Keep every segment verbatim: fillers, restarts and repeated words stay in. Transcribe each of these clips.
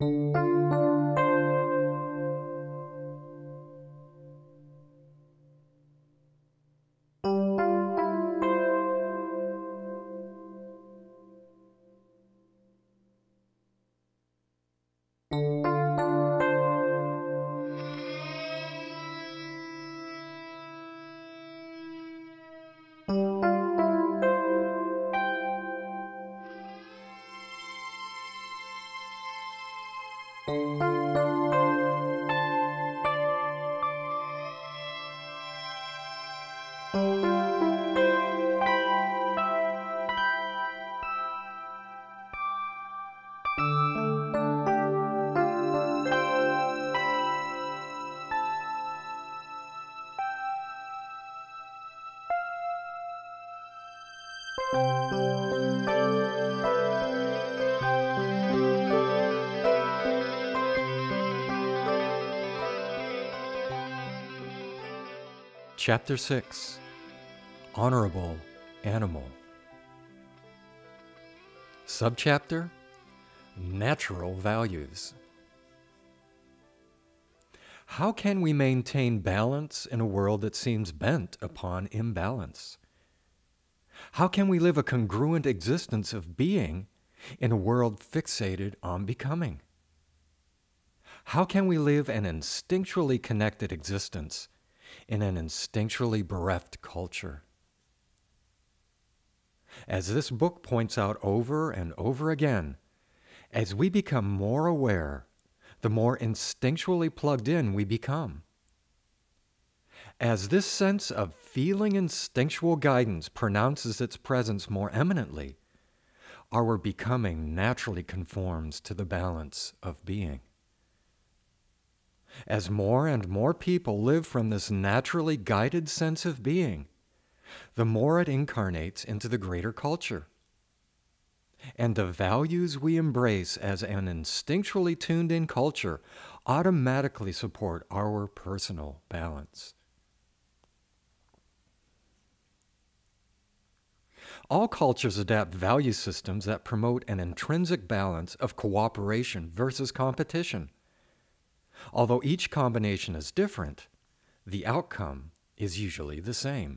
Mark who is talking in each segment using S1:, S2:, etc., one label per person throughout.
S1: Chapter six, Honorable Animal. Subchapter, Natural Values. How can we maintain balance in a world that seems bent upon imbalance? How can we live a congruent existence of being in a world fixated on becoming? How can we live an instinctually connected existence in an instinctually bereft culture? As this book points out over and over again, as we become more aware, the more instinctually plugged in we become. As this sense of feeling instinctual guidance pronounces its presence more eminently, our becoming naturally conforms to the balance of being. As more and more people live from this naturally guided sense of being, the more it incarnates into the greater culture. And the values we embrace as an instinctually tuned-in culture automatically support our personal balance. All cultures adapt value systems that promote an intrinsic balance of cooperation versus competition. Although each combination is different, the outcome is usually the same.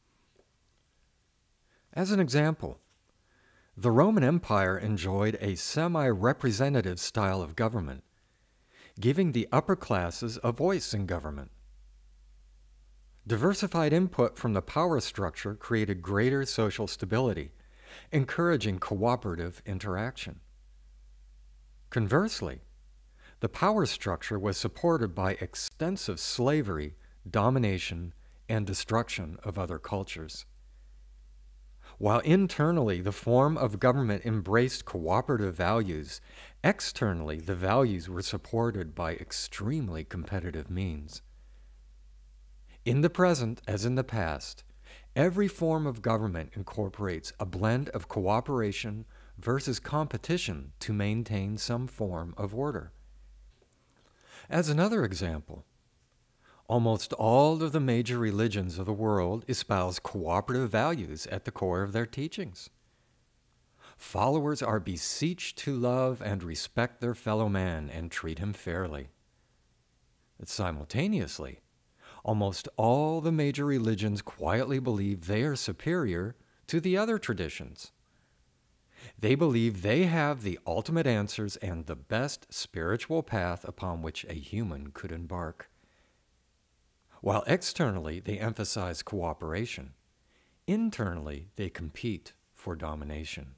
S1: As an example, the Roman Empire enjoyed a semi-representative style of government, giving the upper classes a voice in government. Diversified input from the power structure created greater social stability, encouraging cooperative interaction. Conversely, the power structure was supported by extensive slavery, domination, and destruction of other cultures. While internally the form of government embraced cooperative values, externally the values were supported by extremely competitive means. In the present, as in the past, every form of government incorporates a blend of cooperation versus competition to maintain some form of order. As another example, almost all of the major religions of the world espouse cooperative values at the core of their teachings. Followers are beseeched to love and respect their fellow man and treat him fairly. Simultaneously, almost all the major religions quietly believe they are superior to the other traditions. They believe they have the ultimate answers and the best spiritual path upon which a human could embark. While externally they emphasize cooperation, internally they compete for domination.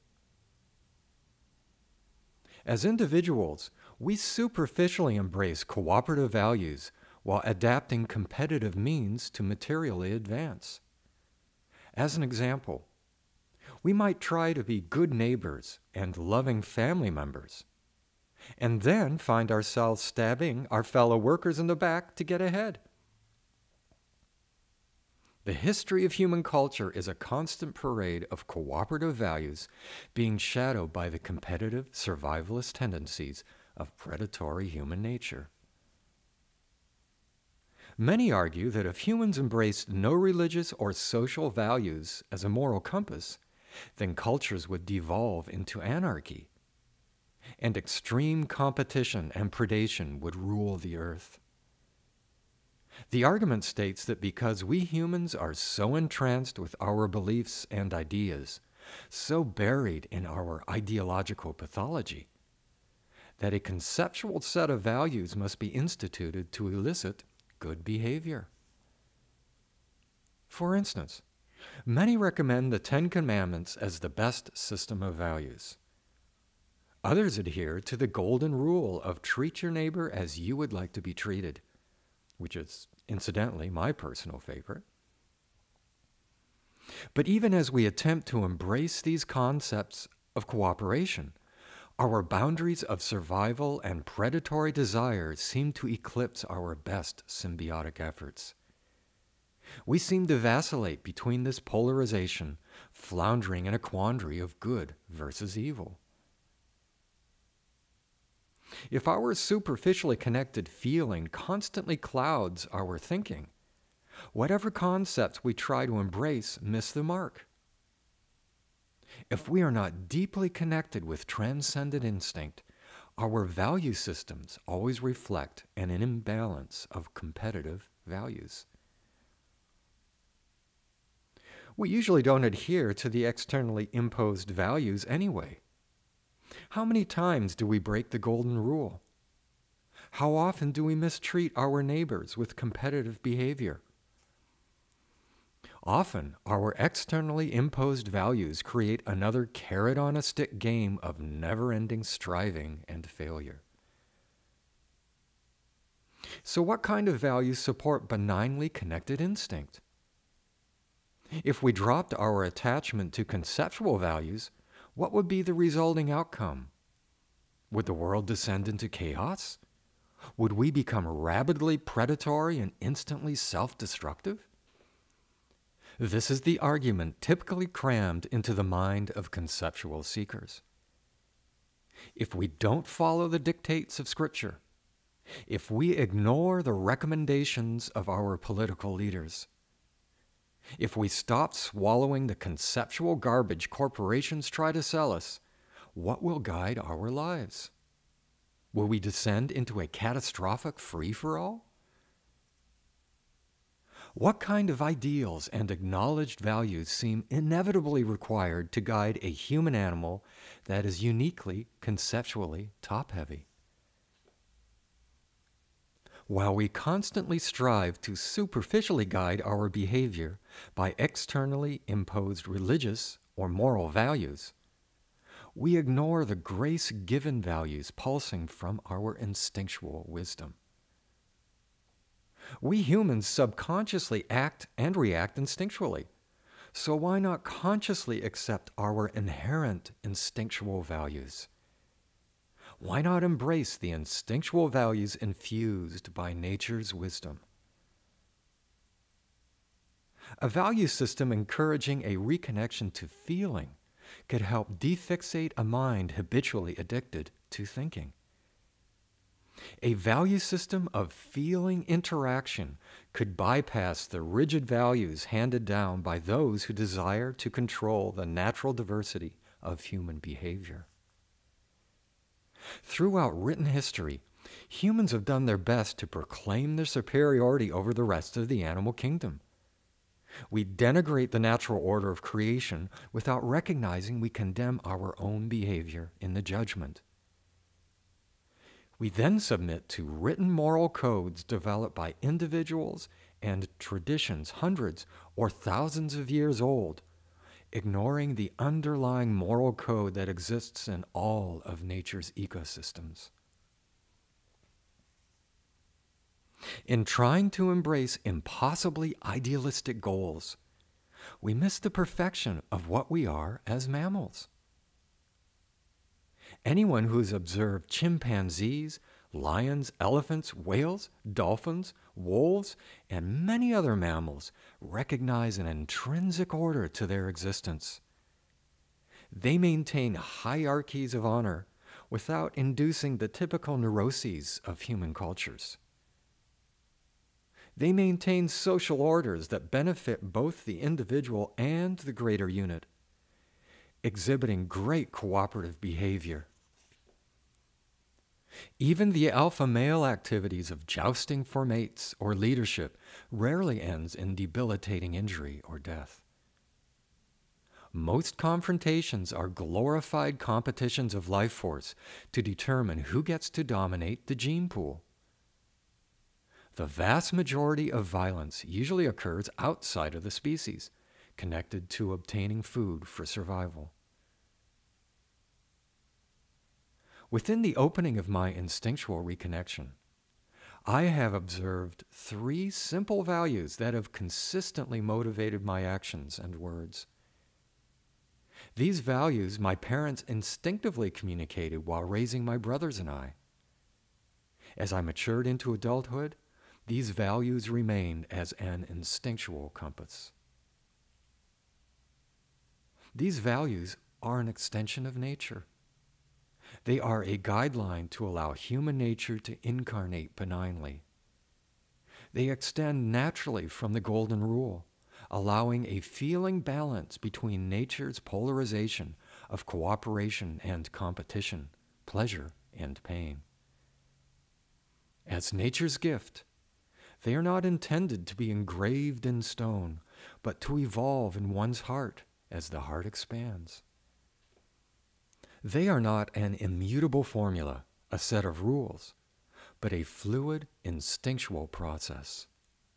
S1: As individuals, we superficially embrace cooperative values while adapting competitive means to materially advance. As an example, we might try to be good neighbors and loving family members, and then find ourselves stabbing our fellow workers in the back to get ahead. The history of human culture is a constant parade of cooperative values being shadowed by the competitive, survivalist tendencies of predatory human nature. Many argue that if humans embraced no religious or social values as a moral compass, then cultures would devolve into anarchy. and extreme competition and predation would rule the earth. The argument states that because we humans are so entranced with our beliefs and ideas, so buried in our ideological pathology, that a conceptual set of values must be instituted to elicit good behavior. For instance, many recommend the Ten Commandments as the best system of values. Others adhere to the golden rule of treat your neighbor as you would like to be treated, which is incidentally my personal favorite. But even as we attempt to embrace these concepts of cooperation, our boundaries of survival and predatory desires seem to eclipse our best symbiotic efforts. We seem to vacillate between this polarization, floundering in a quandary of good versus evil. If our superficially connected feeling constantly clouds our thinking, whatever concepts we try to embrace miss the mark. If we are not deeply connected with transcendent instinct, our value systems always reflect an imbalance of competitive values. We usually don't adhere to the externally imposed values anyway. How many times do we break the golden rule? How often do we mistreat our neighbors with competitive behavior? Often, our externally imposed values create another carrot-on-a-stick game of never-ending striving and failure. So what kind of values support benignly connected instinct? If we dropped our attachment to conceptual values, what would be the resulting outcome? Would the world descend into chaos? Would we become rabidly predatory and instantly self-destructive? This is the argument typically crammed into the mind of conceptual seekers. If we don't follow the dictates of Scripture, if we ignore the recommendations of our political leaders, if we stop swallowing the conceptual garbage corporations try to sell us, what will guide our lives? Will we descend into a catastrophic free-for-all? What kind of ideals and acknowledged values seem inevitably required to guide a human animal that is uniquely conceptually top-heavy? While we constantly strive to superficially guide our behavior by externally imposed religious or moral values, we ignore the grace-given values pulsing from our instinctual wisdom. We humans subconsciously act and react instinctually, so why not consciously accept our inherent instinctual values? Why not embrace the instinctual values infused by nature's wisdom? A value system encouraging a reconnection to feeling could help defixate a mind habitually addicted to thinking. A value system of feeling interaction could bypass the rigid values handed down by those who desire to control the natural diversity of human behavior. Throughout written history, humans have done their best to proclaim their superiority over the rest of the animal kingdom. We denigrate the natural order of creation without recognizing we condemn our own behavior in the judgment. We then submit to written moral codes developed by individuals and traditions hundreds or thousands of years old, ignoring the underlying moral code that exists in all of nature's ecosystems. In trying to embrace impossibly idealistic goals, we miss the perfection of what we are as mammals. Anyone who's observed chimpanzees, lions, elephants, whales, dolphins, wolves, and many other mammals recognize an intrinsic order to their existence. They maintain hierarchies of honor without inducing the typical neuroses of human cultures. They maintain social orders that benefit both the individual and the greater unit, exhibiting great cooperative behavior. Even the alpha male activities of jousting for mates or leadership rarely ends in debilitating injury or death. Most confrontations are glorified competitions of life force to determine who gets to dominate the gene pool. The vast majority of violence usually occurs outside of the species, connected to obtaining food for survival. Within the opening of my instinctual reconnection, I have observed three simple values that have consistently motivated my actions and words. These values my parents instinctively communicated while raising my brothers and I. As I matured into adulthood, these values remained as an instinctual compass. These values are an extension of nature. They are a guideline to allow human nature to incarnate benignly. They extend naturally from the Golden Rule, allowing a feeling balance between nature's polarization of cooperation and competition, pleasure and pain. As nature's gift, they are not intended to be engraved in stone, but to evolve in one's heart as the heart expands. They are not an immutable formula, a set of rules, but a fluid, instinctual process.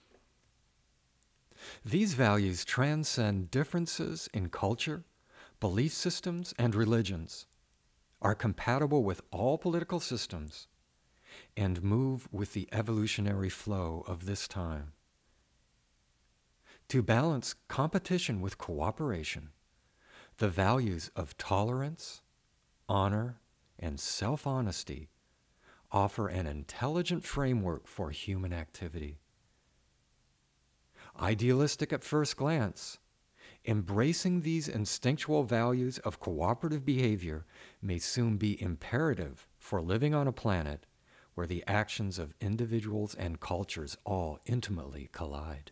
S1: These values transcend differences in culture, belief systems, and religions, are compatible with all political systems, and move with the evolutionary flow of this time. To balance competition with cooperation, the values of tolerance, honor, and self-honesty offer an intelligent framework for human activity. Idealistic at first glance, embracing these instinctual values of cooperative behavior may soon be imperative for living on a planet where the actions of individuals and cultures all intimately collide.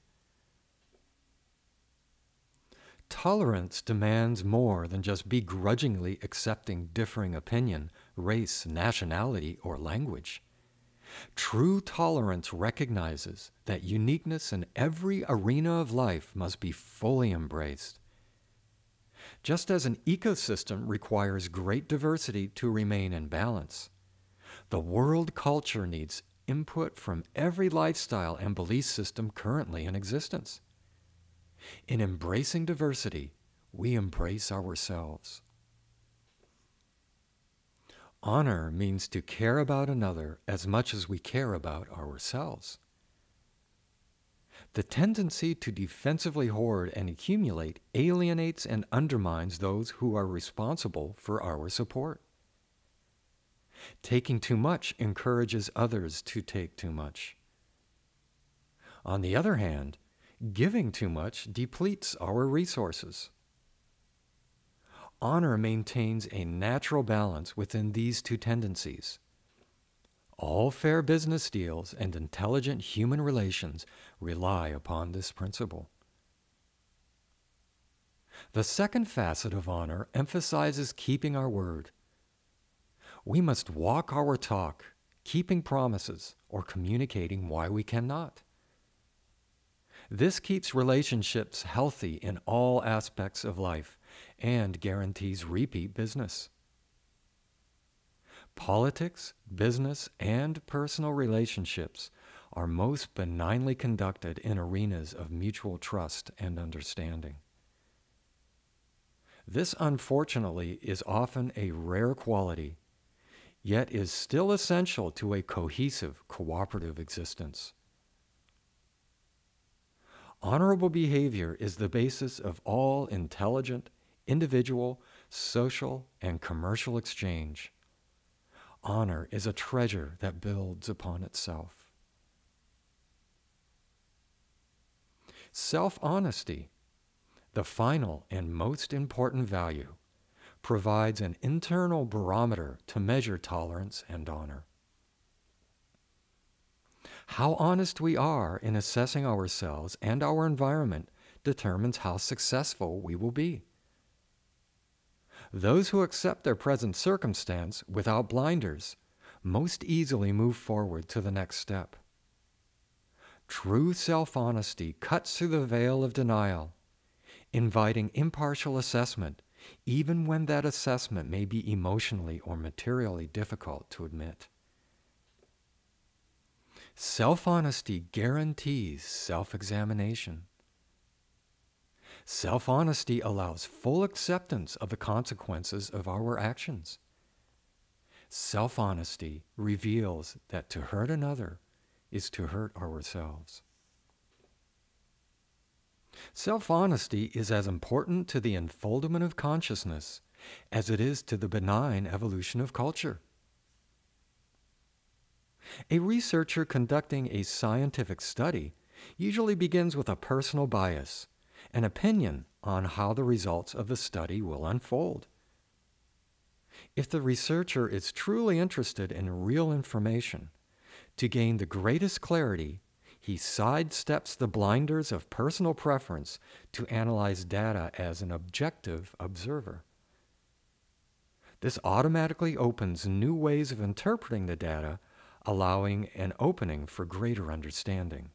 S1: Tolerance demands more than just begrudgingly accepting differing opinion, race, nationality, or language. True tolerance recognizes that uniqueness in every arena of life must be fully embraced. Just as an ecosystem requires great diversity to remain in balance, the world culture needs input from every lifestyle and belief system currently in existence. In embracing diversity, we embrace ourselves. Honor means to care about another as much as we care about ourselves. The tendency to defensively hoard and accumulate alienates and undermines those who are responsible for our support. Taking too much encourages others to take too much. On the other hand, giving too much depletes our resources. Honor maintains a natural balance within these two tendencies. All fair business deals and intelligent human relations rely upon this principle. The second facet of honor emphasizes keeping our word. We must walk our talk, keeping promises or communicating why we cannot. This keeps relationships healthy in all aspects of life and guarantees repeat business. Politics, business, and personal relationships are most benignly conducted in arenas of mutual trust and understanding. This, unfortunately, is often a rare quality, yet is still essential to a cohesive, cooperative existence. Honorable behavior is the basis of all intelligent, individual, social, and commercial exchange. Honor is a treasure that builds upon itself. Self-honesty, the final and most important value, provides an internal barometer to measure tolerance and honor. How honest we are in assessing ourselves and our environment determines how successful we will be. Those who accept their present circumstance without blinders most easily move forward to the next step. True self-honesty cuts through the veil of denial, inviting impartial assessment, even when that assessment may be emotionally or materially difficult to admit. Self-honesty guarantees self-examination. Self-honesty allows full acceptance of the consequences of our actions. Self-honesty reveals that to hurt another is to hurt ourselves. Self-honesty is as important to the unfoldment of consciousness as it is to the benign evolution of culture. A researcher conducting a scientific study usually begins with a personal bias, an opinion on how the results of the study will unfold. If the researcher is truly interested in real information, to gain the greatest clarity, he sidesteps the blinders of personal preference to analyze data as an objective observer. This automatically opens new ways of interpreting the data, allowing an opening for greater understanding.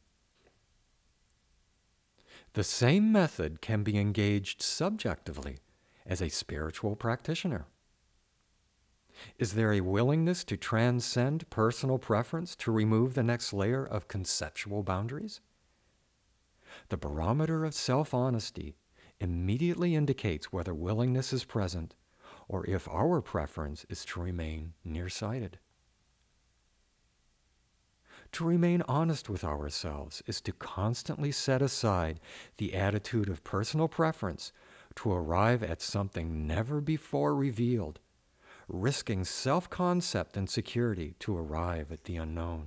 S1: The same method can be engaged subjectively as a spiritual practitioner. Is there a willingness to transcend personal preference to remove the next layer of conceptual boundaries? The barometer of self-honesty immediately indicates whether willingness is present or if our preference is to remain nearsighted. To remain honest with ourselves is to constantly set aside the attitude of personal preference to arrive at something never before revealed, risking self-concept and security to arrive at the unknown.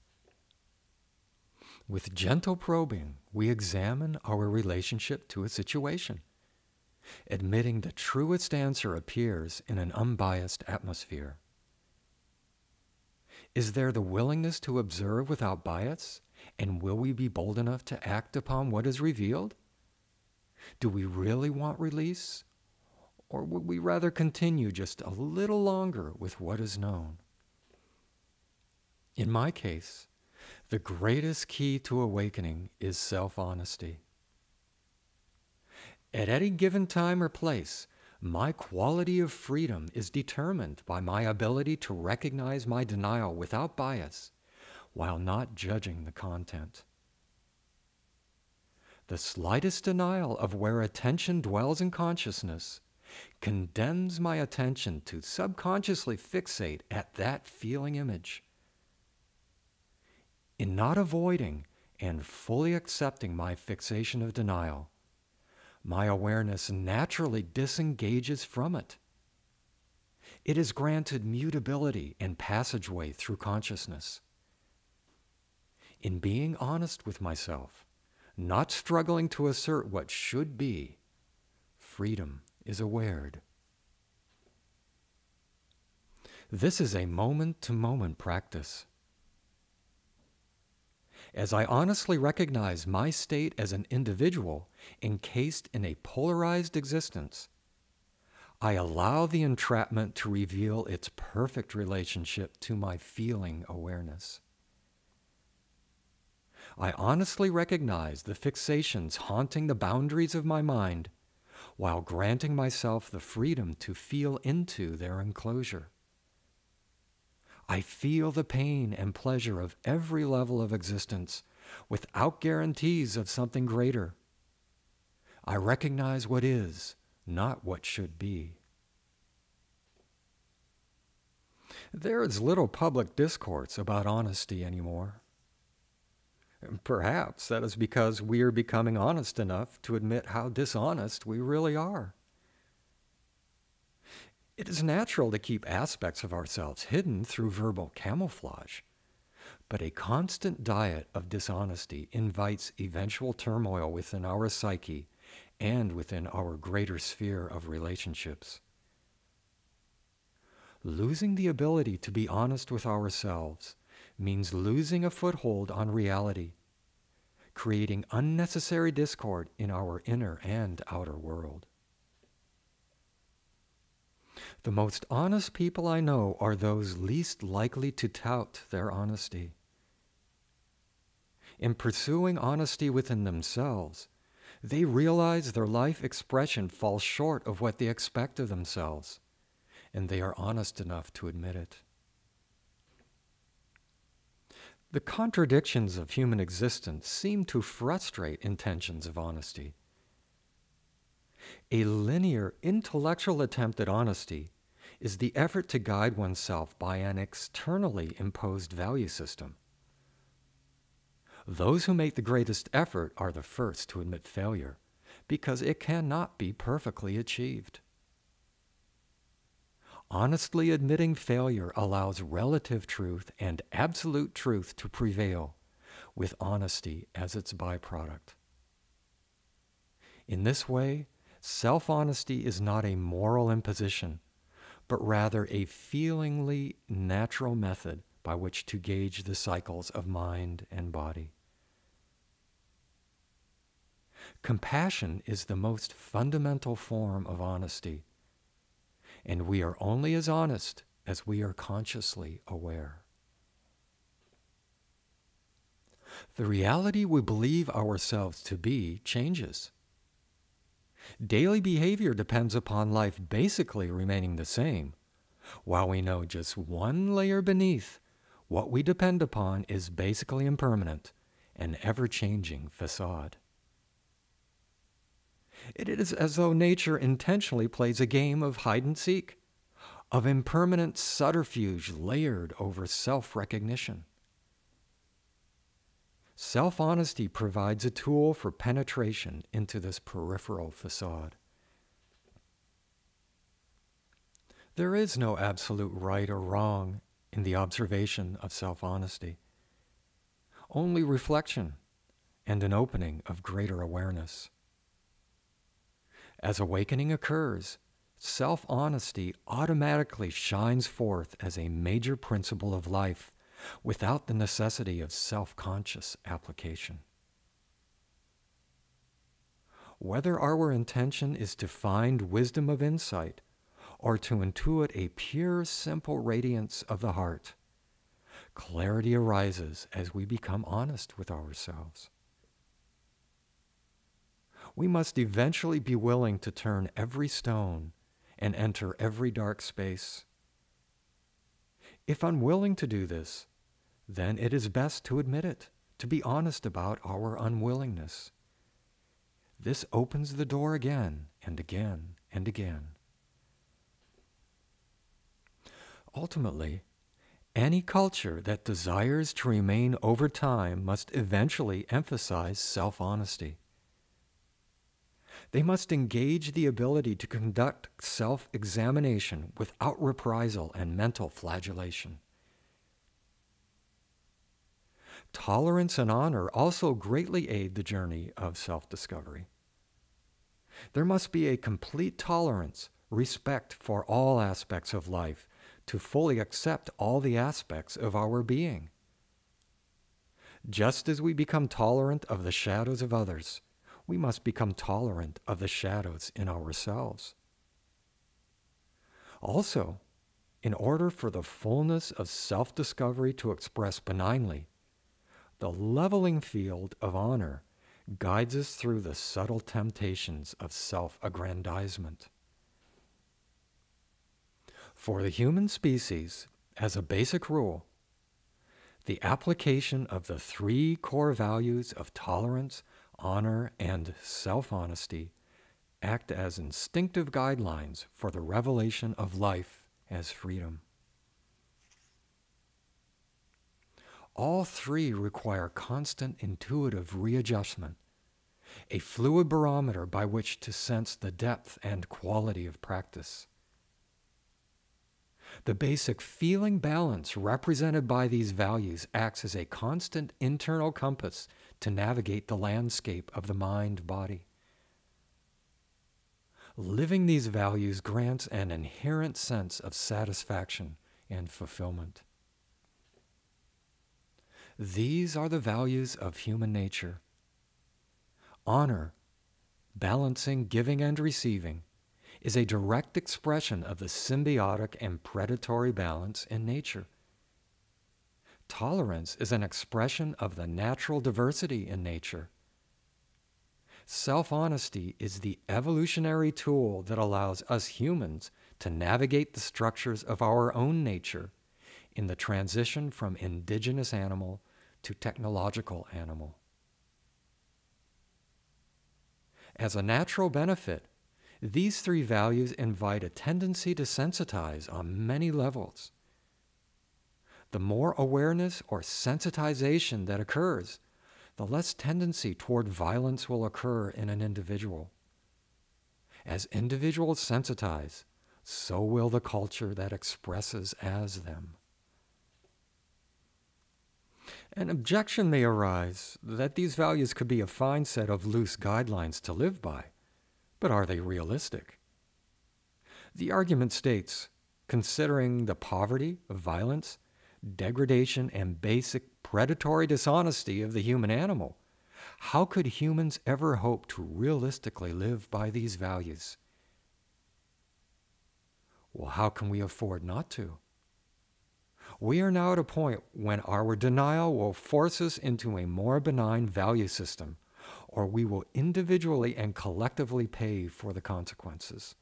S1: With gentle probing, we examine our relationship to a situation, admitting the truest answer appears in an unbiased atmosphere. Is there the willingness to observe without bias, and will we be bold enough to act upon what is revealed? Do we really want release? Or would we rather continue just a little longer with what is known? In my case, the greatest key to awakening is self-honesty. At any given time or place, my quality of freedom is determined by my ability to recognize my denial without bias, while not judging the content. The slightest denial of where attention dwells in consciousness condemns my attention to subconsciously fixate at that feeling image. In not avoiding and fully accepting my fixation of denial, my awareness naturally disengages from it. It is granted mutability and passageway through consciousness. In being honest with myself, not struggling to assert what should be, freedom is awared. This is a moment-to-moment practice. As I honestly recognize my state as an individual encased in a polarized existence, I allow the entrapment to reveal its perfect relationship to my feeling awareness. I honestly recognize the fixations haunting the boundaries of my mind, while granting myself the freedom to feel into their enclosure. I feel the pain and pleasure of every level of existence without guarantees of something greater. I recognize what is, not what should be. There is little public discourse about honesty anymore. Perhaps that is because we are becoming honest enough to admit how dishonest we really are. It is natural to keep aspects of ourselves hidden through verbal camouflage, but a constant diet of dishonesty invites eventual turmoil within our psyche and within our greater sphere of relationships. Losing the ability to be honest with ourselves means losing a foothold on reality, creating unnecessary discord in our inner and outer world. The most honest people I know are those least likely to tout their honesty. In pursuing honesty within themselves, they realize their life expression falls short of what they expect of themselves, and they are honest enough to admit it. The contradictions of human existence seem to frustrate intentions of honesty. A linear, intellectual attempt at honesty is the effort to guide oneself by an externally imposed value system. Those who make the greatest effort are the first to admit failure, because it cannot be perfectly achieved. Honestly admitting failure allows relative truth and absolute truth to prevail, with honesty as its byproduct. In this way, self-honesty is not a moral imposition, but rather a feelingly natural method by which to gauge the cycles of mind and body. Compassion is the most fundamental form of honesty, and we are only as honest as we are consciously aware. The reality we believe ourselves to be changes. Daily behavior depends upon life basically remaining the same, while we know just one layer beneath, what we depend upon is basically impermanent, an ever-changing facade. It is as though nature intentionally plays a game of hide-and-seek, of impermanent subterfuge layered over self-recognition. Self-honesty provides a tool for penetration into this peripheral facade. There is no absolute right or wrong in the observation of self-honesty, only reflection and an opening of greater awareness. As awakening occurs, self-honesty automatically shines forth as a major principle of life without the necessity of self-conscious application. Whether our intention is to find wisdom of insight or to intuit a pure, simple radiance of the heart, clarity arises as we become honest with ourselves. We must eventually be willing to turn every stone and enter every dark space. If unwilling to do this, then it is best to admit it, to be honest about our unwillingness. This opens the door again and again and again. Ultimately, any culture that desires to remain over time must eventually emphasize self-honesty. They must engage the ability to conduct self-examination without reprisal and mental flagellation. Tolerance and honor also greatly aid the journey of self-discovery. There must be a complete tolerance, respect for all aspects of life, to fully accept all the aspects of our being. Just as we become tolerant of the shadows of others, we must become tolerant of the shadows in ourselves. Also, in order for the fullness of self-discovery to express benignly, the leveling field of honor guides us through the subtle temptations of self-aggrandizement. For the human species, as a basic rule, the application of the three core values of tolerance, honor, and self-honesty act as instinctive guidelines for the revelation of life as freedom. All three require constant intuitive readjustment, a fluid barometer by which to sense the depth and quality of practice. The basic feeling balance represented by these values acts as a constant internal compass to navigate the landscape of the mind-body. Living these values grants an inherent sense of satisfaction and fulfillment. These are the values of human nature. Honor, balancing giving and receiving, is a direct expression of the symbiotic and predatory balance in nature. Tolerance is an expression of the natural diversity in nature. Self-honesty is the evolutionary tool that allows us humans to navigate the structures of our own nature in the transition from indigenous animal to technological animal. As a natural benefit, these three values invite a tendency to sensitize on many levels. The more awareness or sensitization that occurs, the less tendency toward violence will occur in an individual. As individuals sensitize, so will the culture that expresses as them. An objection may arise that these values could be a fine set of loose guidelines to live by, but are they realistic? The argument states, considering the poverty, violence, degradation, and basic predatory dishonesty of the human animal, how could humans ever hope to realistically live by these values? Well, how can we afford not to? We are now at a point when our denial will force us into a more benign value system, or we will individually and collectively pay for the consequences.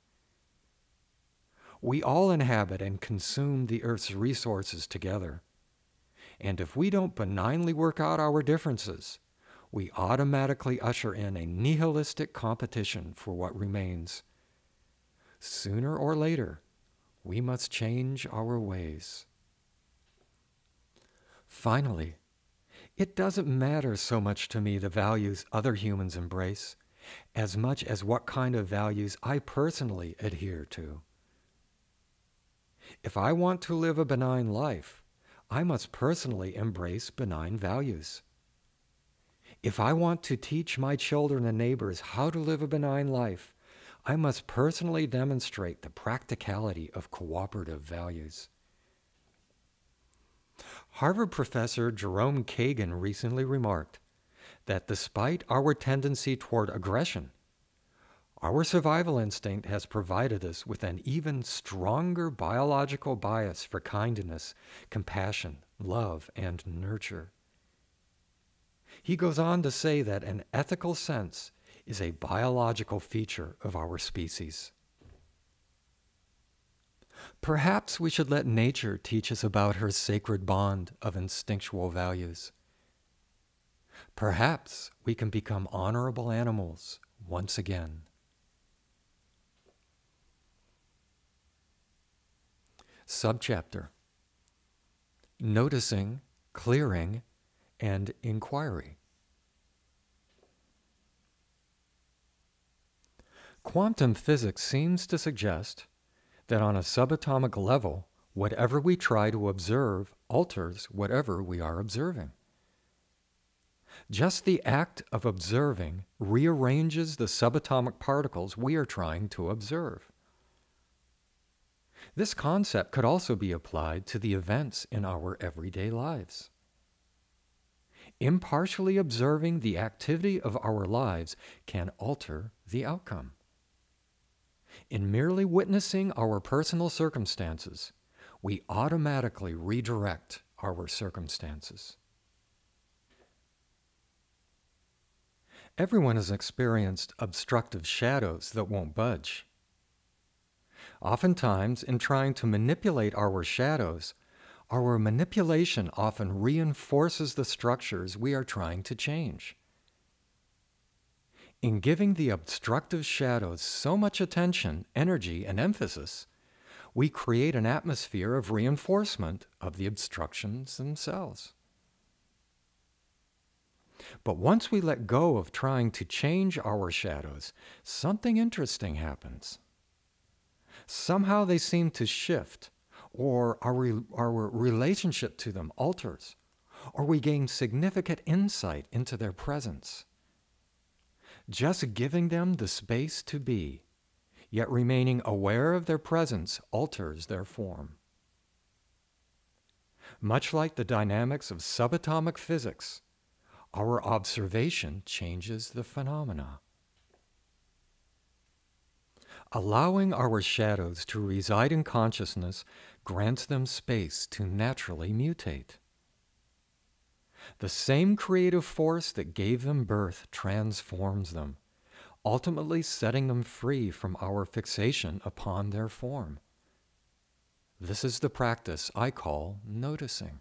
S1: We all inhabit and consume the Earth's resources together. And if we don't benignly work out our differences, we automatically usher in a nihilistic competition for what remains. Sooner or later, we must change our ways. Finally, it doesn't matter so much to me the values other humans embrace, as much as what kind of values I personally adhere to. If I want to live a benign life, I must personally embrace benign values. If I want to teach my children and neighbors how to live a benign life, I must personally demonstrate the practicality of cooperative values. Harvard professor Jerome Kagan recently remarked that despite our tendency toward aggression, our survival instinct has provided us with an even stronger biological bias for kindness, compassion, love, and nurture. He goes on to say that an ethical sense is a biological feature of our species. Perhaps we should let nature teach us about her sacred bond of instinctual values. Perhaps we can become honorable animals once again. Subchapter: Noticing, Clearing, and Inquiry. Quantum physics seems to suggest that on a subatomic level, whatever we try to observe alters whatever we are observing. Just the act of observing rearranges the subatomic particles we are trying to observe. This concept could also be applied to the events in our everyday lives. Impartially observing the activity of our lives can alter the outcome. In merely witnessing our personal circumstances, we automatically redirect our circumstances. Everyone has experienced obstructive shadows that won't budge. Oftentimes, in trying to manipulate our shadows, our manipulation often reinforces the structures we are trying to change. In giving the obstructive shadows so much attention, energy, and emphasis, we create an atmosphere of reinforcement of the obstructions themselves. But once we let go of trying to change our shadows, something interesting happens. Somehow they seem to shift, or our, our relationship to them alters, or we gain significant insight into their presence. Just giving them the space to be, yet remaining aware of their presence, alters their form. Much like the dynamics of subatomic physics, our observation changes the phenomena. Allowing our shadows to reside in consciousness grants them space to naturally mutate. The same creative force that gave them birth transforms them, ultimately setting them free from our fixation upon their form. This is the practice I call noticing.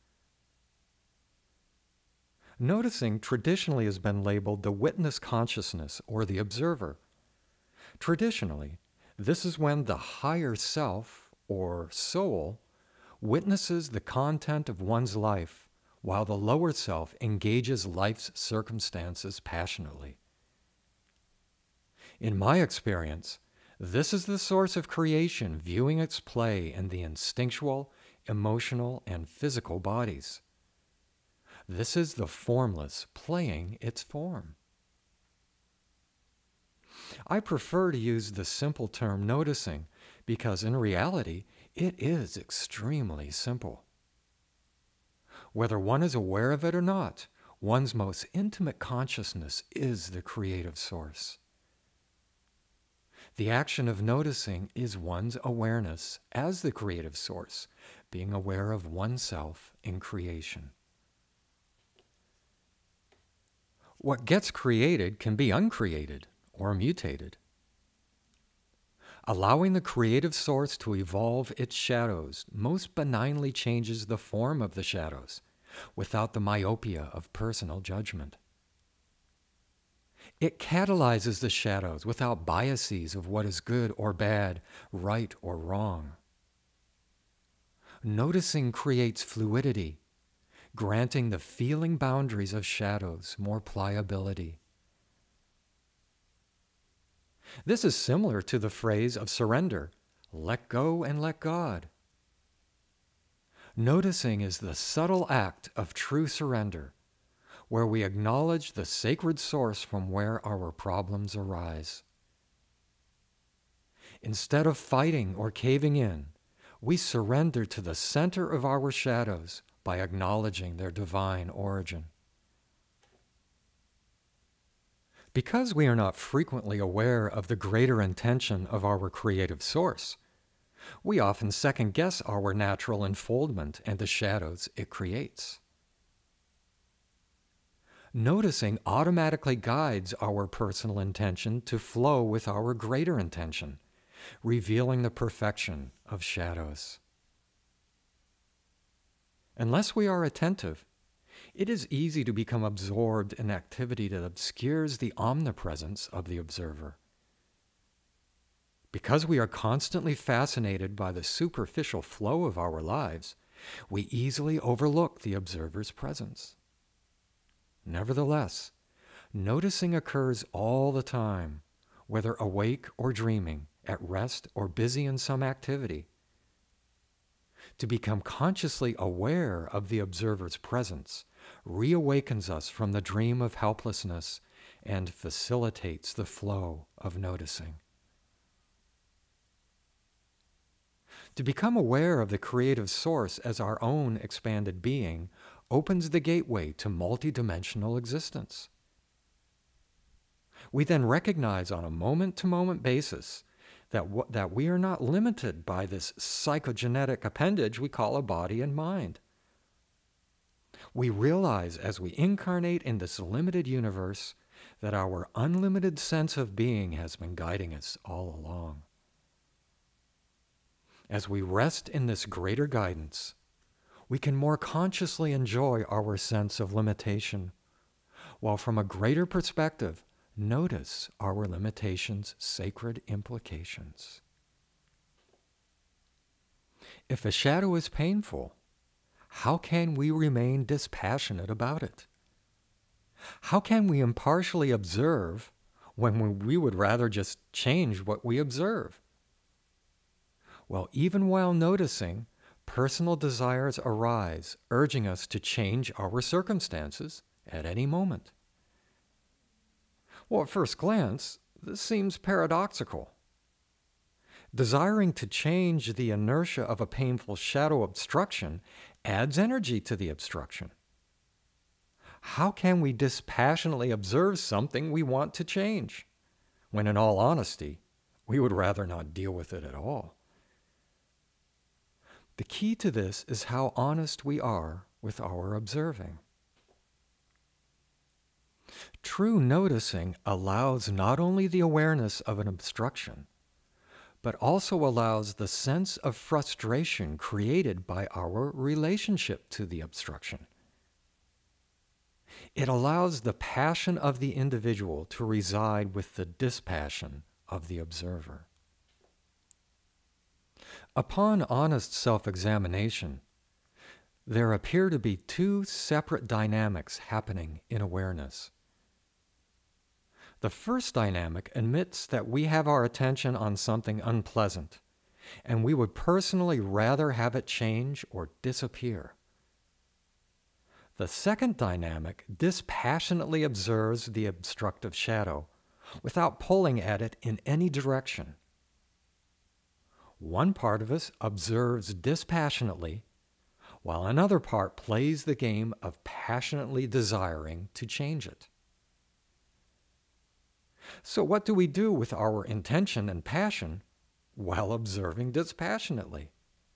S1: Noticing traditionally has been labeled the witness consciousness or the observer. Traditionally, this is when the higher self or soul witnesses the content of one's life while the lower self engages life's circumstances passionately. In my experience, this is the source of creation viewing its play in the instinctual, emotional, and physical bodies. This is the formless playing its form. I prefer to use the simple term noticing because in reality, it is extremely simple. Whether one is aware of it or not, one's most intimate consciousness is the creative source. The action of noticing is one's awareness as the creative source, being aware of oneself in creation. What gets created can be uncreated or mutated. Allowing the creative source to evolve its shadows most benignly changes the form of the shadows without the myopia of personal judgment. It catalyzes the shadows without biases of what is good or bad, right or wrong. Noticing creates fluidity, granting the feeling boundaries of shadows more pliability. This is similar to the phrase of surrender, let go and let God. Noticing is the subtle act of true surrender, where we acknowledge the sacred source from where our problems arise. Instead of fighting or caving in, we surrender to the center of our shadows by acknowledging their divine origin. Because we are not frequently aware of the greater intention of our creative source, we often second-guess our natural unfoldment and the shadows it creates. Noticing automatically guides our personal intention to flow with our greater intention, revealing the perfection of shadows. Unless we are attentive, it is easy to become absorbed in activity that obscures the omnipresence of the observer. Because we are constantly fascinated by the superficial flow of our lives, we easily overlook the observer's presence. Nevertheless, noticing occurs all the time, whether awake or dreaming, at rest or busy in some activity. To become consciously aware of the observer's presence reawakens us from the dream of helplessness and facilitates the flow of noticing. To become aware of the creative source as our own expanded being opens the gateway to multidimensional existence. We then recognize on a moment-to-moment basis that, w- that we are not limited by this psychogenetic appendage we call a body and mind. We realize as we incarnate in this limited universe that our unlimited sense of being has been guiding us all along. As we rest in this greater guidance, we can more consciously enjoy our sense of limitation, while from a greater perspective, notice our limitations' sacred implications. If a shadow is painful, how can we remain dispassionate about it? How can we impartially observe when we would rather just change what we observe? Well, even while noticing, personal desires arise, urging us to change our circumstances at any moment. Well, at first glance, this seems paradoxical. Desiring to change the inertia of a painful shadow obstruction adds energy to the obstruction. How can we dispassionately observe something we want to change, when in all honesty, We would rather not deal with it at all. The key to this is how honest we are with our observing. True noticing allows not only the awareness of an obstruction, but also allows the sense of frustration created by our relationship to the obstruction. It allows the passion of the individual to reside with the dispassion of the observer. Upon honest self-examination, there appear to be two separate dynamics happening in awareness. The first dynamic admits that we have our attention on something unpleasant, and we would personally rather have it change or disappear. The second dynamic dispassionately observes the obstructive shadow without pulling at it in any direction. One part of us observes dispassionately, while another part plays the game of passionately desiring to change it. So what do we do with our intention and passion while observing dispassionately?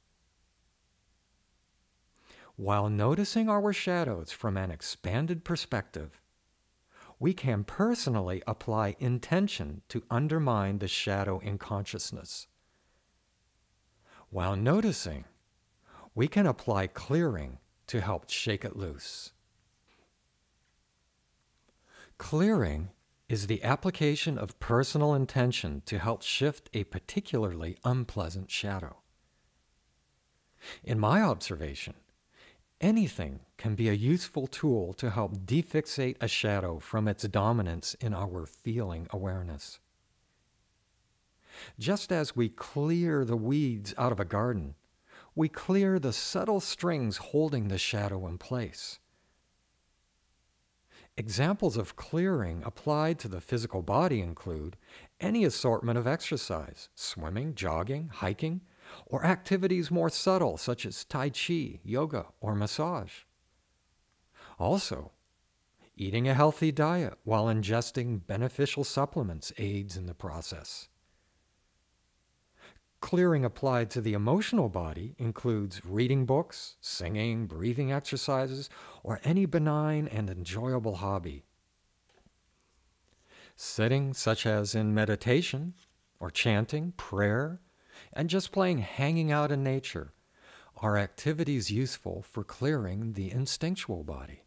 S1: While noticing our shadows from an expanded perspective, we can personally apply intention to undermine the shadow in consciousness. While noticing, we can apply clearing to help shake it loose. Clearing is the application of personal intention to help shift a particularly unpleasant shadow. In my observation, anything can be a useful tool to help defixate a shadow from its dominance in our feeling awareness. Just as we clear the weeds out of a garden, we clear the subtle strings holding the shadow in place. Examples of clearing applied to the physical body include any assortment of exercise, swimming, jogging, hiking, or activities more subtle such as Tai Chi, yoga, or massage. Also, eating a healthy diet while ingesting beneficial supplements aids in the process. Clearing applied to the emotional body includes reading books, singing, breathing exercises, or any benign and enjoyable hobby. Sitting, such as in meditation, or chanting, prayer, and just plain hanging out in nature, are activities useful for clearing the instinctual body.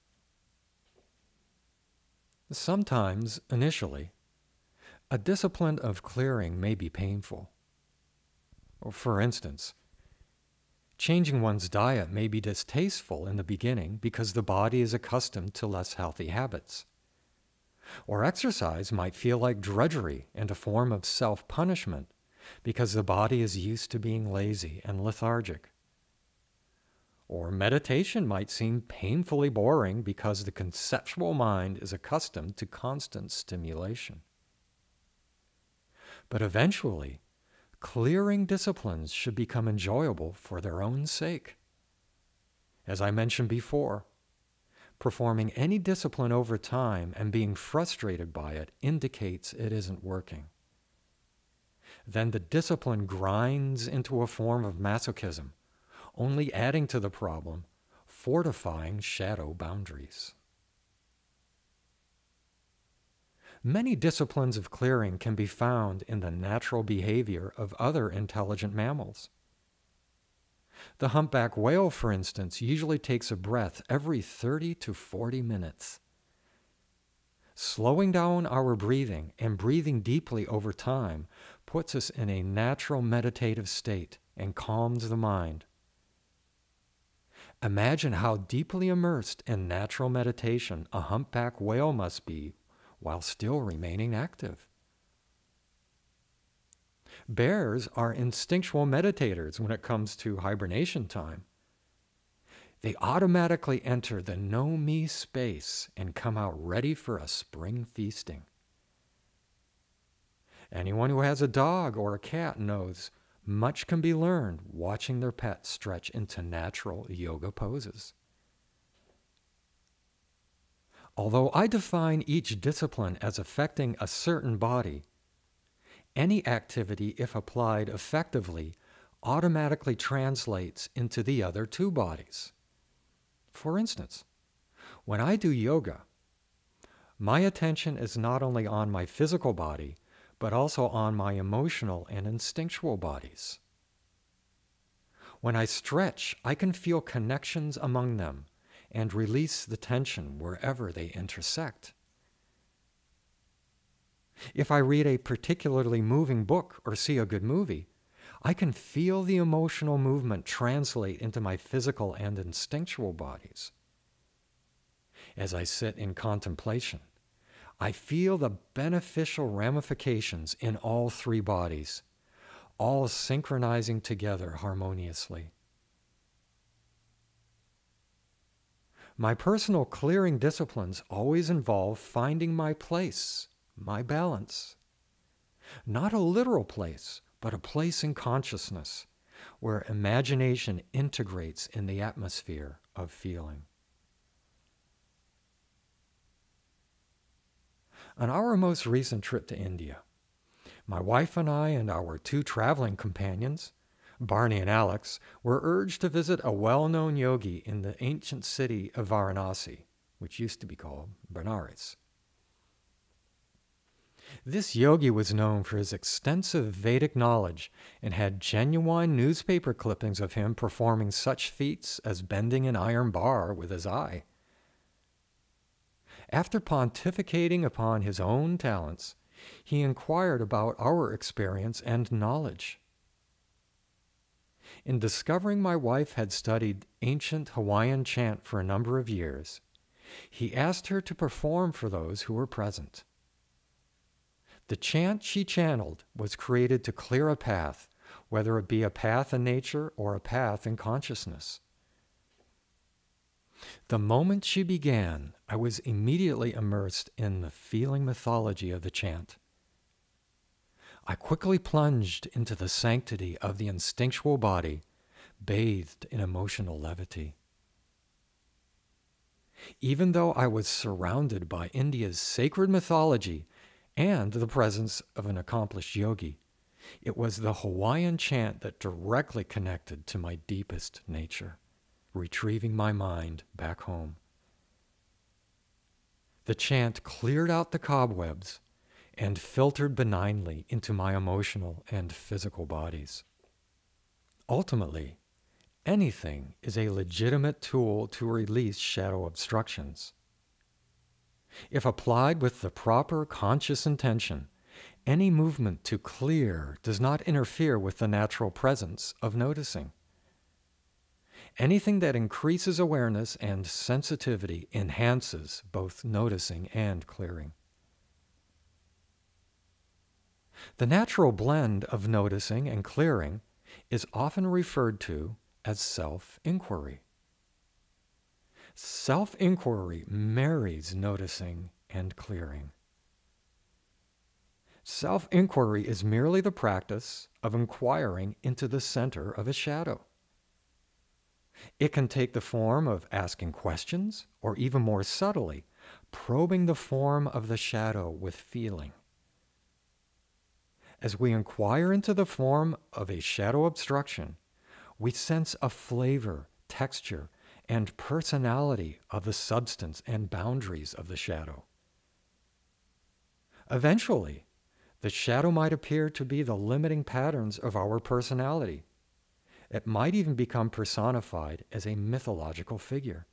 S1: Sometimes, initially, a discipline of clearing may be painful. For instance, changing one's diet may be distasteful in the beginning because the body is accustomed to less healthy habits. Or exercise might feel like drudgery and a form of self-punishment because the body is used to being lazy and lethargic. Or meditation might seem painfully boring because the conceptual mind is accustomed to constant stimulation. But eventually, clearing disciplines should become enjoyable for their own sake. As I mentioned before, performing any discipline over time and being frustrated by it indicates it isn't working. Then the discipline grinds into a form of masochism, only adding to the problem, fortifying shadow boundaries. Many disciplines of clearing can be found in the natural behavior of other intelligent mammals. The humpback whale, for instance, usually takes a breath every thirty to forty minutes. Slowing down our breathing and breathing deeply over time puts us in a natural meditative state and calms the mind. Imagine how deeply immersed in natural meditation a humpback whale must be while still remaining active. Bears are instinctual meditators when it comes to hibernation time. They automatically enter the no-me space and come out ready for a spring feasting. Anyone who has a dog or a cat knows much can be learned watching their pet stretch into natural yoga poses. Although I define each discipline as affecting a certain body, Any activity, if applied effectively, automatically translates into the other two bodies. For instance, when I do yoga, my attention is not only on my physical body, but also on my emotional and instinctual bodies. When I stretch, I can feel connections among them and release the tension wherever they intersect. If I read a particularly moving book or see a good movie, I can feel the emotional movement translate into my physical and instinctual bodies. As I sit in contemplation, I feel the beneficial ramifications in all three bodies, all synchronizing together harmoniously. My personal clearing disciplines always involve finding my place, my balance. Not a literal place, but a place in consciousness where imagination integrates in the atmosphere of feeling. On our most recent trip to India, my wife and I and our two traveling companions, Barney and Alex, were urged to visit a well-known yogi in the ancient city of Varanasi, which used to be called Benares. This yogi was known for his extensive Vedic knowledge and had genuine newspaper clippings of him performing such feats as bending an iron bar with his eye. After pontificating upon his own talents, he inquired about our experience and knowledge. In discovering my wife had studied ancient Hawaiian chant for a number of years, he asked her to perform for those who were present. The chant she channeled was created to clear a path, whether it be a path in nature or a path in consciousness. The moment she began, I was immediately immersed in the feeling mythology of the chant. I quickly plunged into the sanctity of the instinctual body, bathed in emotional levity. Even though I was surrounded by India's sacred mythology and the presence of an accomplished yogi, it was the Hawaiian chant that directly connected to my deepest nature, retrieving my mind back home. The chant cleared out the cobwebs and filtered benignly into my emotional and physical bodies. Ultimately, anything is a legitimate tool to release shadow obstructions. If applied with the proper conscious intention, any movement to clear does not interfere with the natural presence of noticing. Anything that increases awareness and sensitivity enhances both noticing and clearing. The natural blend of noticing and clearing is often referred to as self-inquiry. Self-inquiry marries noticing and clearing. Self-inquiry is merely the practice of inquiring into the center of a shadow. It can take the form of asking questions, or even more subtly, probing the form of the shadow with feeling. As we inquire into the form of a shadow obstruction, we sense a flavor, texture, and personality of the substance and boundaries of the shadow. Eventually, the shadow might appear to be the limiting patterns of our personality. It might even become personified as a mythological figure.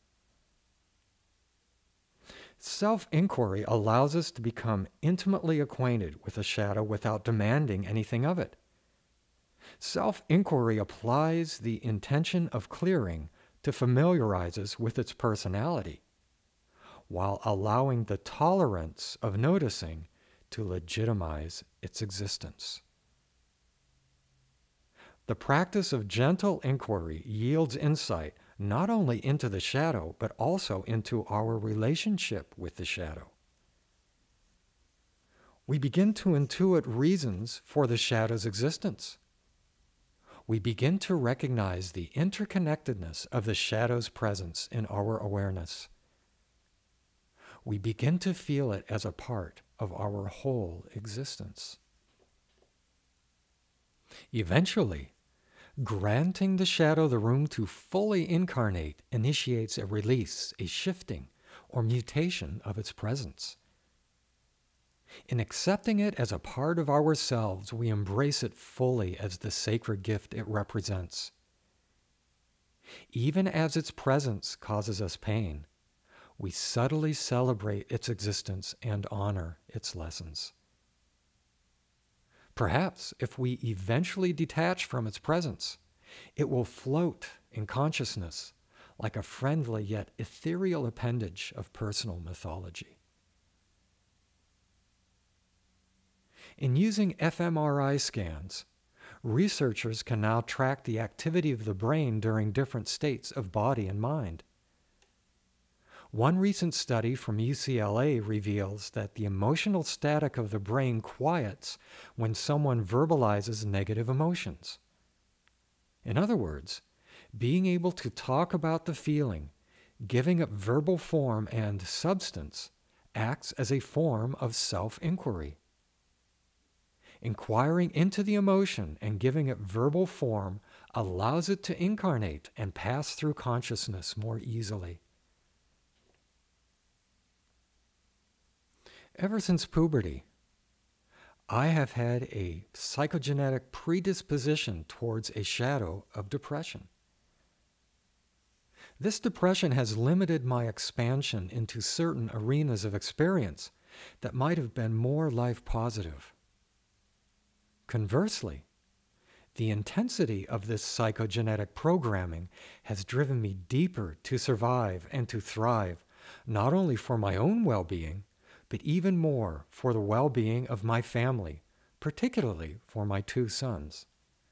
S1: Self-inquiry allows us to become intimately acquainted with a shadow without demanding anything of it. Self-inquiry applies the intention of clearing to familiarize us with its personality, while allowing the tolerance of noticing to legitimize its existence. The practice of gentle inquiry yields insight not only into the shadow, but also into our relationship with the shadow. We begin to intuit reasons for the shadow's existence. We begin to recognize the interconnectedness of the shadow's presence in our awareness. We begin to feel it as a part of our whole existence. Eventually, granting the shadow the room to fully incarnate initiates a release, a shifting, or mutation of its presence. In accepting it as a part of ourselves, we embrace it fully as the sacred gift it represents. Even as its presence causes us pain, we subtly celebrate its existence and honor its lessons. Perhaps if we eventually detach from its presence, it will float in consciousness like a friendly yet ethereal appendage of personal mythology. In using fMRI scans, researchers can now track the activity of the brain during different states of body and mind. One recent study from U C L A reveals that the emotional static of the brain quiets when someone verbalizes negative emotions. In other words, being able to talk about the feeling, giving it verbal form and substance, acts as a form of self-inquiry. Inquiring into the emotion and giving it verbal form allows it to incarnate and pass through consciousness more easily. Ever since puberty, I have had a psychogenetic predisposition towards a shadow of depression. This depression has limited my expansion into certain arenas of experience that might have been more life-positive. Conversely, the intensity of this psychogenetic programming has driven me deeper to survive and to thrive, not only for my own well-being, but even more for the well-being of my family, particularly for my two sons.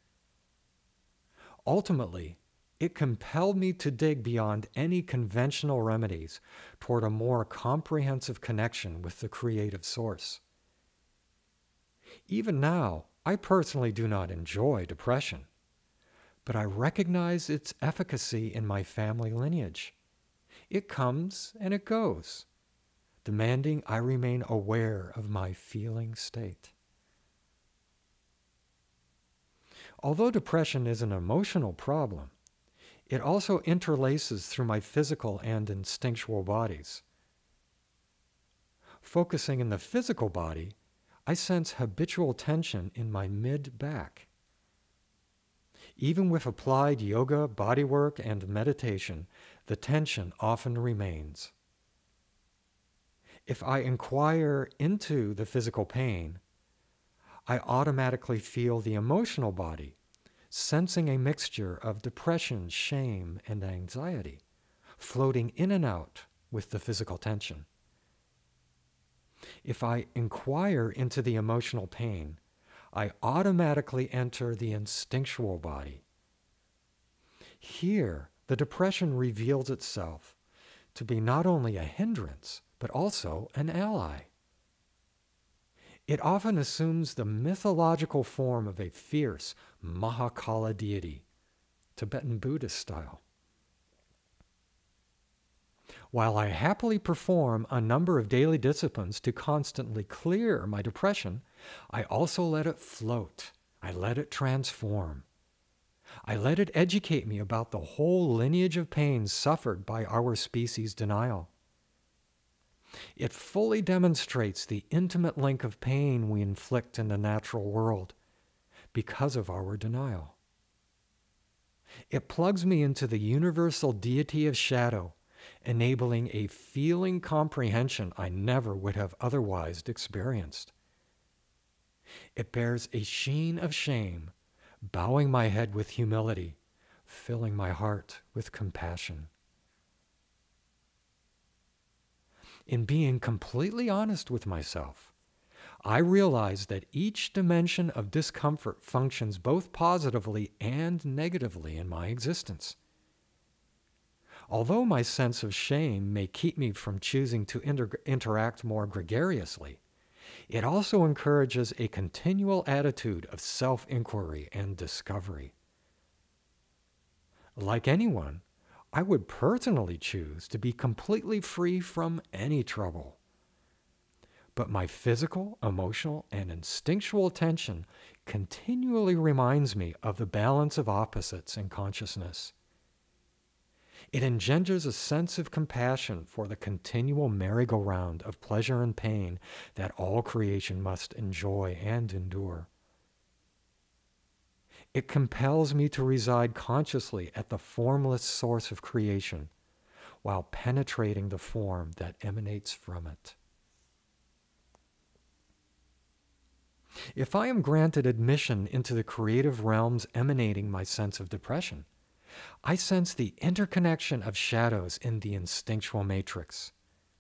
S1: Ultimately, it compelled me to dig beyond any conventional remedies toward a more comprehensive connection with the creative source. Even now, I personally do not enjoy depression, but I recognize its efficacy in my family lineage. It comes and it goes, demanding I remain aware of my feeling state. Although depression is an emotional problem, it also interlaces through my physical and instinctual bodies. Focusing in the physical body, I sense habitual tension in my mid-back. Even with applied yoga, bodywork, and meditation, the tension often remains. If I inquire into the physical pain, I automatically feel the emotional body, sensing a mixture of depression, shame, and anxiety, floating in and out with the physical tension. If I inquire into the emotional pain, I automatically enter the instinctual body. Here, the depression reveals itself to be not only a hindrance, but also an ally. It often assumes the mythological form of a fierce Mahakala deity, Tibetan Buddhist style. While I happily perform a number of daily disciplines to constantly clear my depression, I also let it float. I let it transform. I let it educate me about the whole lineage of pain suffered by our species' denial. It fully demonstrates the intimate link of pain we inflict in the natural world because of our denial. It plugs me into the universal deity of shadow, enabling a feeling comprehension I never would have otherwise experienced. It bears a sheen of shame, bowing my head with humility, filling my heart with compassion. In being completely honest with myself, I realize that each dimension of discomfort functions both positively and negatively in my existence. Although my sense of shame may keep me from choosing to inter- interact more gregariously, it also encourages a continual attitude of self-inquiry and discovery. Like anyone, I would personally choose to be completely free from any trouble. but my physical, emotional, and instinctual attention continually reminds me of the balance of opposites in consciousness. It engenders a sense of compassion for the continual merry-go-round of pleasure and pain that all creation must enjoy and endure. It compels me to reside consciously at the formless source of creation, while penetrating the form that emanates from it. If I am granted admission into the creative realms emanating my sense of depression, I sense the interconnection of shadows in the instinctual matrix.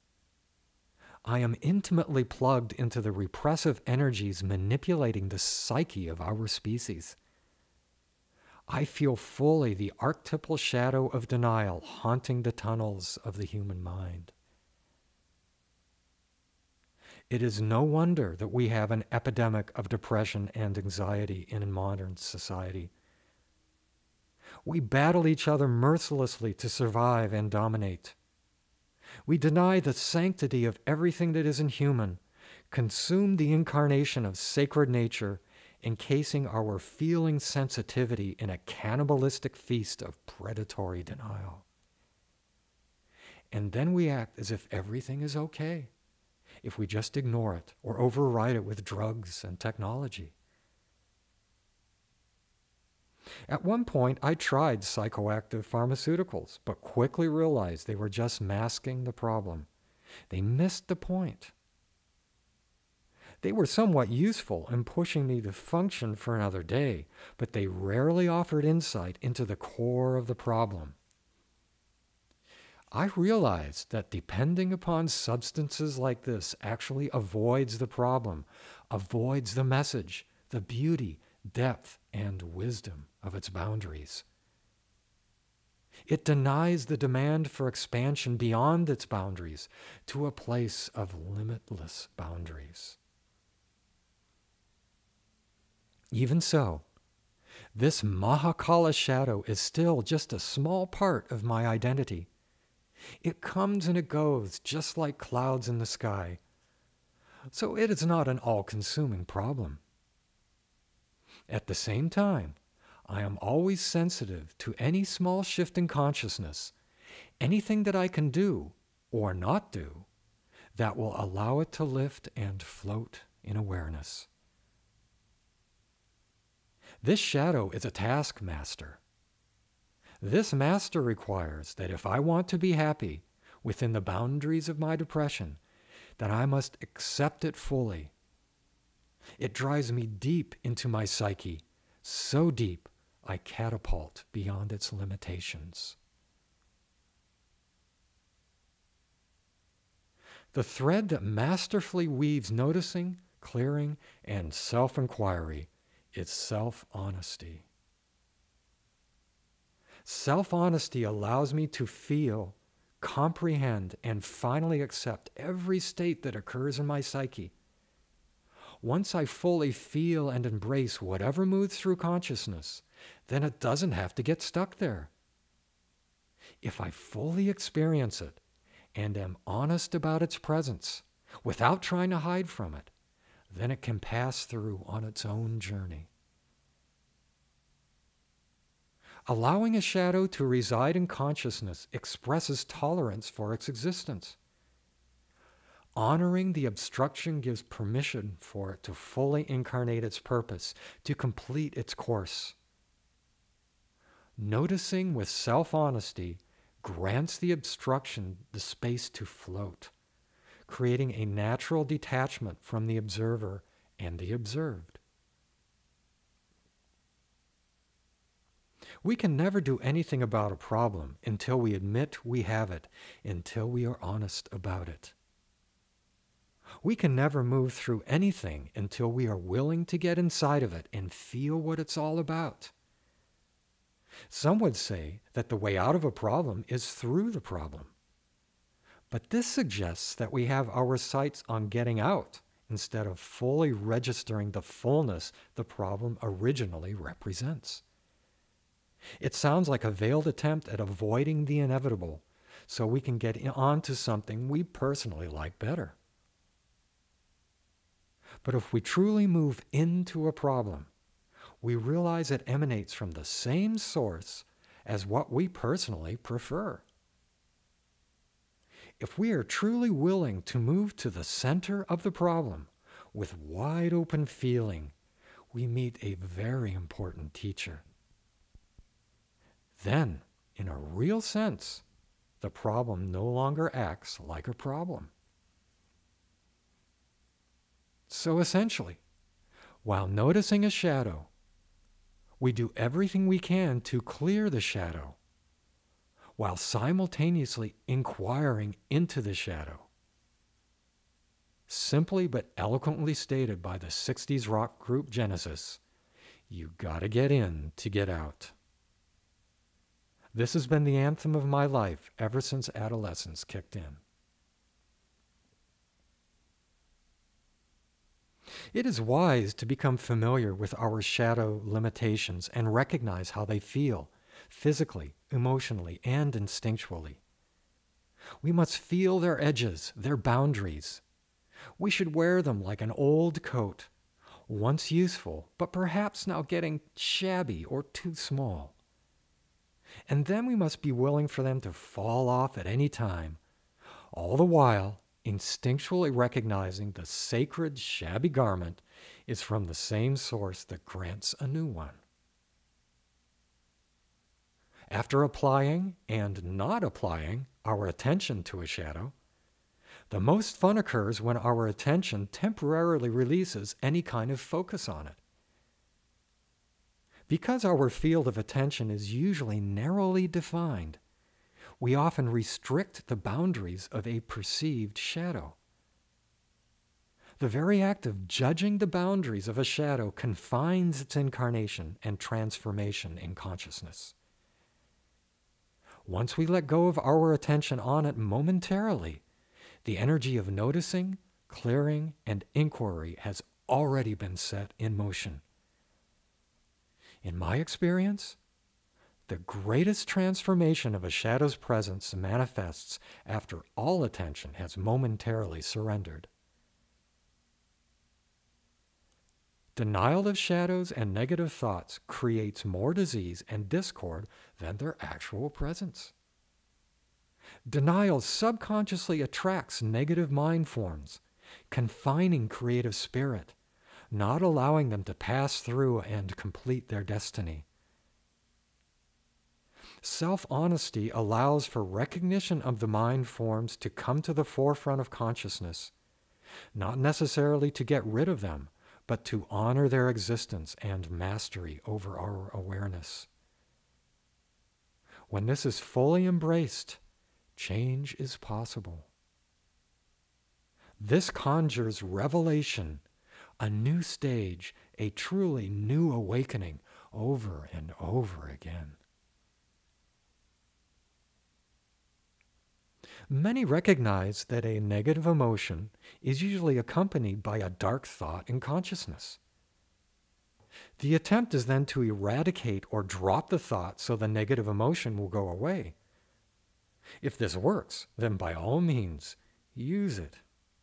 S1: I am intimately plugged into the repressive energies manipulating the psyche of our species. I feel fully the archetypal shadow of denial haunting the tunnels of the human mind. It is no wonder that we have an epidemic of depression and anxiety in modern society. We battle each other mercilessly to survive and dominate. We deny the sanctity of everything that isn't human, consume the incarnation of sacred nature, encasing our feeling sensitivity in a cannibalistic feast of predatory denial. And then we act as if everything is okay, if we just ignore it or override it with drugs and technology. At one point, I tried psychoactive pharmaceuticals, but quickly realized they were just masking the problem. They missed the point. They were somewhat useful in pushing me to function for another day, but they rarely offered insight into the core of the problem. I realized that depending upon substances like this actually avoids the problem, avoids the message, the beauty, depth, and wisdom of its boundaries. It denies the demand for expansion beyond its boundaries to a place of limitless boundaries. Even so, this Mahakala shadow is still just a small part of my identity. It comes and it goes just like clouds in the sky, so it is not an all-consuming problem. At the same time, I am always sensitive to any small shift in consciousness, anything that I can do or not do that will allow it to lift and float in awareness. This shadow is a taskmaster. This master requires that if I want to be happy within the boundaries of my depression, that I must accept it fully. It drives me deep into my psyche, so deep I catapult beyond its limitations. The thread that masterfully weaves noticing, clearing, and self-inquiry is self-honesty. Self-honesty allows me to feel, comprehend, and finally accept every state that occurs in my psyche. Once I fully feel and embrace whatever moves through consciousness, then it doesn't have to get stuck there. If I fully experience it and am honest about its presence, without trying to hide from it, then it can pass through on its own journey. Allowing a shadow to reside in consciousness expresses tolerance for its existence. Honoring the obstruction gives permission for it to fully incarnate its purpose, to complete its course. Noticing with self-honesty grants the obstruction the space to float, creating a natural detachment from the observer and the observed. We can never do anything about a problem until we admit we have it, until we are honest about it. We can never move through anything until we are willing to get inside of it and feel what it's all about. Some would say that the way out of a problem is through the problem. But this suggests that we have our sights on getting out instead of fully registering the fullness the problem originally represents. It sounds like a veiled attempt at avoiding the inevitable so we can get onto something we personally like better. But if we truly move into a problem, we realize it emanates from the same source as what we personally prefer. If we are truly willing to move to the center of the problem with wide open feeling, we meet a very important teacher. Then, in a real sense, the problem no longer acts like a problem. So essentially, while noticing a shadow, we do everything we can to clear the shadow, while simultaneously inquiring into the shadow. Simply but eloquently stated by the sixties rock group Genesis, you gotta get in to get out. This has been the anthem of my life ever since adolescence kicked in. It is wise to become familiar with our shadow limitations and recognize how they feel, physically, emotionally, and instinctually. We must feel their edges, their boundaries. We should wear them like an old coat, once useful, but perhaps now getting shabby or too small. And then we must be willing for them to fall off at any time, all the while instinctually recognizing the sacred shabby garment is from the same source that grants a new one. After applying and not applying our attention to a shadow, the most fun occurs when our attention temporarily releases any kind of focus on it. Because our field of attention is usually narrowly defined, we often restrict the boundaries of a perceived shadow. The very act of judging the boundaries of a shadow confines its incarnation and transformation in consciousness. Once we let go of our attention on it momentarily, the energy of noticing, clearing, and inquiry has already been set in motion. In my experience, the greatest transformation of a shadow's presence manifests after all attention has momentarily surrendered. Denial of shadows and negative thoughts creates more disease and discord than their actual presence. Denial subconsciously attracts negative mind forms, confining creative spirit, not allowing them to pass through and complete their destiny. Self-honesty allows for recognition of the mind forms to come to the forefront of consciousness, not necessarily to get rid of them, but to honor their existence and mastery over our awareness. When this is fully embraced, change is possible. This conjures revelation, a new stage, a truly new awakening over and over again. Many recognize that a negative emotion is usually accompanied by a dark thought in consciousness. The attempt is then to eradicate or drop the thought so the negative emotion will go away. If this works, then by all means, use it.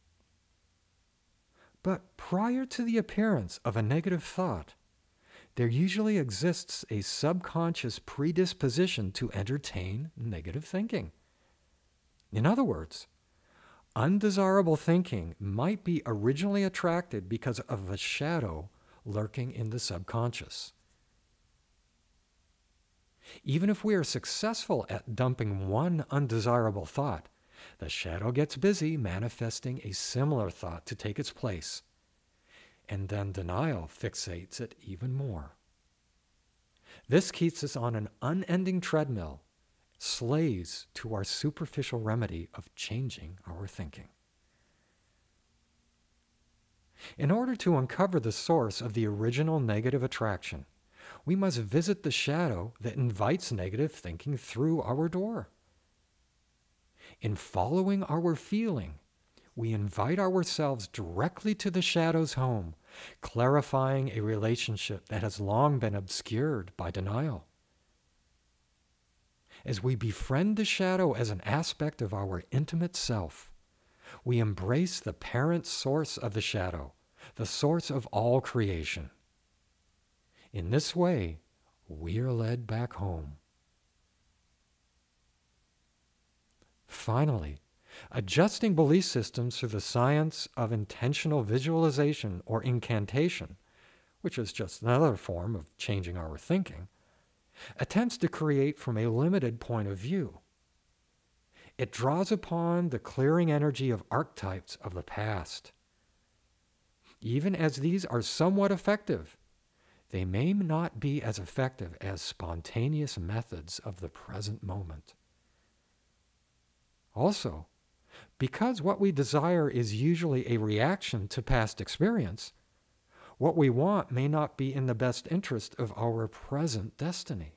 S1: But prior to the appearance of a negative thought, there usually exists a subconscious predisposition to entertain negative thinking. In other words, undesirable thinking might be originally attracted because of a shadow lurking in the subconscious. Even if we are successful at dumping one undesirable thought, the shadow gets busy manifesting a similar thought to take its place, and then denial fixates it even more. This keeps us on an unending treadmill, slaves to our superficial remedy of changing our thinking. In order to uncover the source of the original negative attraction, we must visit the shadow that invites negative thinking through our door. In following our feeling, we invite ourselves directly to the shadow's home, clarifying a relationship that has long been obscured by denial. As we befriend the shadow as an aspect of our intimate self, we embrace the parent source of the shadow, the source of all creation. In this way, we are led back home. Finally, adjusting belief systems through the science of intentional visualization or incantation, which is just another form of changing our thinking, attempts to create from a limited point of view. It draws upon the clearing energy of archetypes of the past. Even as these are somewhat effective, they may not be as effective as spontaneous methods of the present moment. Also, because what we desire is usually a reaction to past experience, what we want may not be in the best interest of our present destiny.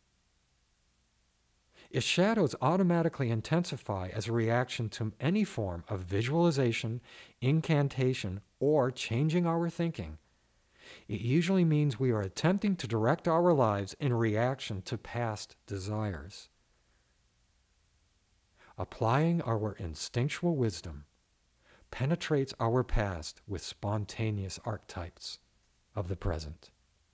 S1: If shadows automatically intensify as a reaction to any form of visualization, incantation, or changing our thinking, it usually means we are attempting to direct our lives in reaction to past desires. Applying our instinctual wisdom penetrates our past with spontaneous archetypes of the present.